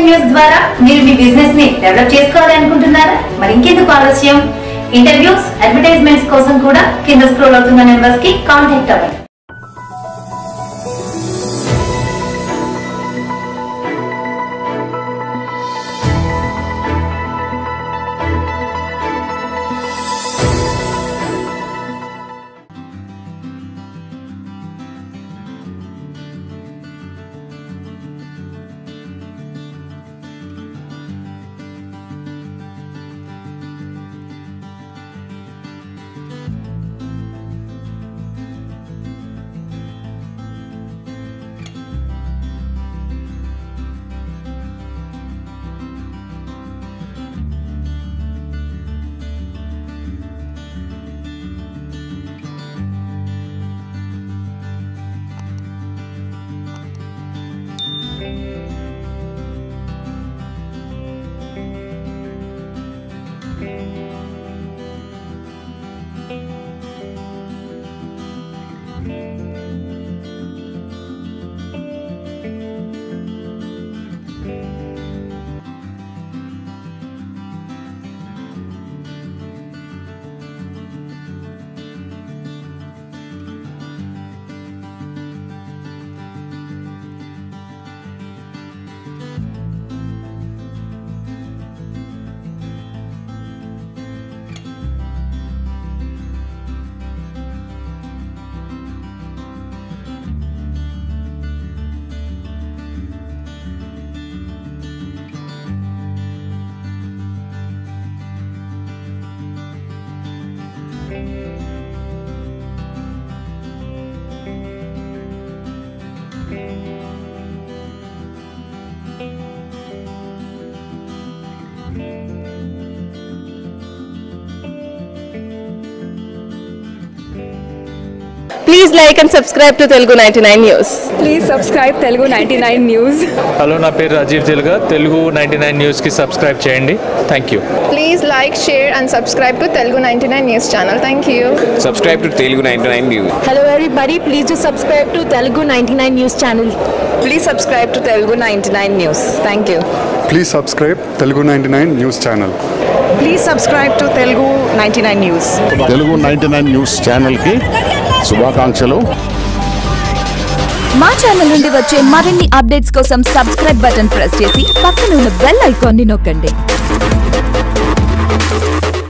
News ద్వారా మీరు మీ business ని డెవలప్ చేసుకోవాలి అనుకుంటున్నారా? మరి ఇంకెందుకు ఆలస్యం? ఇంటర్వ్యూస్, అడ్వర్టైజ్మెంట్స్ కోసం కూడా కింద స్క్రోల్ అవుతున్న నెంబర్స్ కి కాంటాక్ట్ అవ్వండి. Please like and subscribe to Telugu 99 News. Please subscribe Telugu 99 News. Hello, na peru Rajiv Teluga. Telugu 99 News ki subscribe cheyandi. Thank you. Please like, share and subscribe to Telugu 99 News channel. Thank you. Subscribe to Telugu 99 News. Hello everybody, please do subscribe to Telugu 99 News channel. Please subscribe to Telugu 99 News. Thank you. Please subscribe Telugu 99 News channel. Please subscribe to Telugu 99 News. Telugu 99 News channel ki శుభాకాంక్షలు. మా channel నుండి వచ్చే మరిన్ని updates కోసం subscribe button press చేసి పక్కన ఉన్న bell icon ని నొక్కండి.